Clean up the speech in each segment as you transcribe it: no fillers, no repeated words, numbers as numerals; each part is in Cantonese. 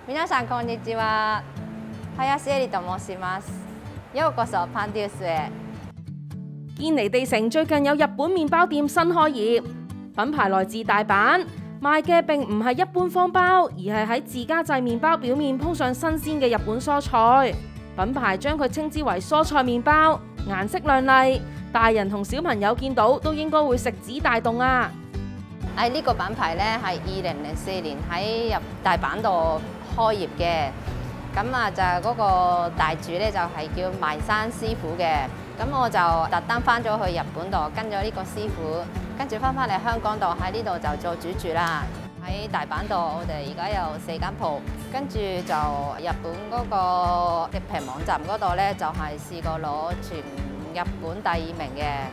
皆さんこんにちは。林絵里と申します。ようこそパンデュースへ。 堅尼地城最近有日本麵包店新開業，品牌來自大阪，賣嘅並唔係一般方包，而係喺自家製麵包表面鋪上新鮮嘅日本蔬菜。品牌將佢稱之為蔬菜麵包，顏色亮麗，大人同小朋友見到都應該會食指大動啊！ 呢個品牌咧係2004年喺大阪度開業嘅，咁啊就嗰個大廚咧就係叫埋山師傅嘅，咁我就特登翻咗去日本度跟咗呢個師傅，跟住翻嚟香港度喺呢度就做主廚啦。喺大阪度我哋而家有4間鋪，跟住就日本嗰個食評網站嗰度咧就係試過攞全日本第2名嘅。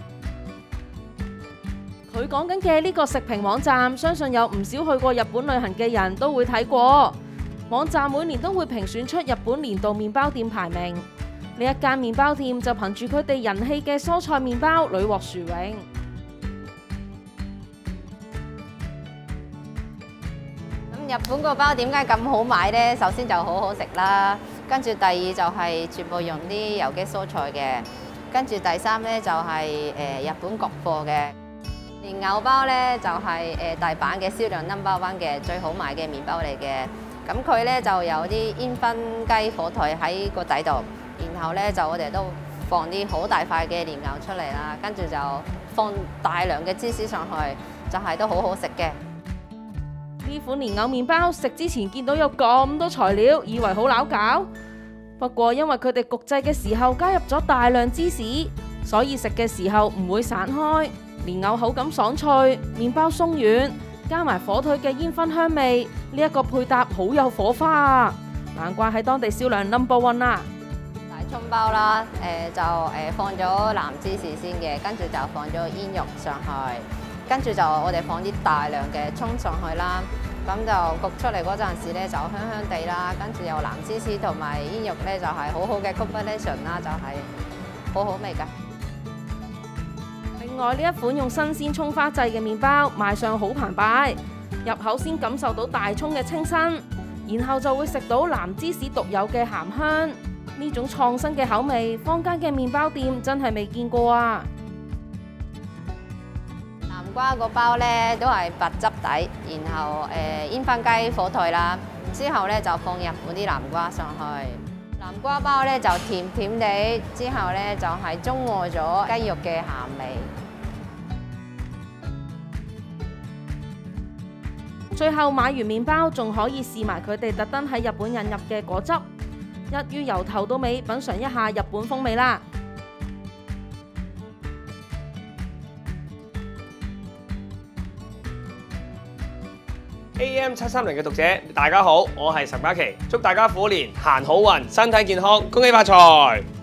佢講緊嘅呢個食評網站，相信有唔少去過日本旅行嘅人都會睇過。網站每年都會評選出日本年度麵包店排名，呢一間麵包店就憑住佢哋人氣嘅蔬菜麵包屢獲殊榮。 咁日本個包點解咁好買呢？首先就好好食啦，跟住第二就係全部用啲有機蔬菜嘅，跟住第3呢就係日本國貨嘅。蓮藕包咧就係大阪嘅銷量 No.1 嘅最好賣嘅麵包嚟嘅，咁佢咧就有啲煙燻雞火腿喺個底度，然後咧就我哋都放啲好大塊嘅蓮藕出嚟啦，跟住就放大量嘅芝士上去，就係都好好食嘅。 呢款蓮藕麵包食之前見到有咁多材料，以為好撈搞，不過因為佢哋焗製嘅時候加入咗大量芝士，所以食嘅時候唔會散開。蓮藕口感爽脆，麵包鬆軟，加埋火腿嘅煙燻香味，呢一個配搭好有火花啊！難怪喺當地銷量 No.1 啦。 大葱包啦，就放咗藍芝士先嘅，跟住就放咗煙肉上去，跟住就我哋放啲大量嘅葱上去啦，咁就焗出嚟嗰陣時咧就香香地啦，跟住有藍芝士同埋煙肉咧就係好好嘅 combination 啦，就係好好味㗎。 另外呢一款用新鮮葱花製嘅麵包賣相好澎湃，入口先感受到大葱嘅清新，然後就會食到藍芝士獨有嘅鹹香。呢種創新嘅口味，坊間嘅麵包店真係未見過啊！ 南瓜個包咧都係白汁底，然後煙燻雞火腿啦，之後咧就放日本啲南瓜上去。南瓜包咧就甜甜地，之後咧就係中和咗雞肉嘅鹹味。 最後買完麵包，仲可以試埋佢哋特登喺日本引入嘅果汁，一於由頭到尾品嚐一下日本風味啦。 AM730嘅讀者，大家好，我係岑嘉琪，祝大家虎年行好運，身體健康，恭喜發財！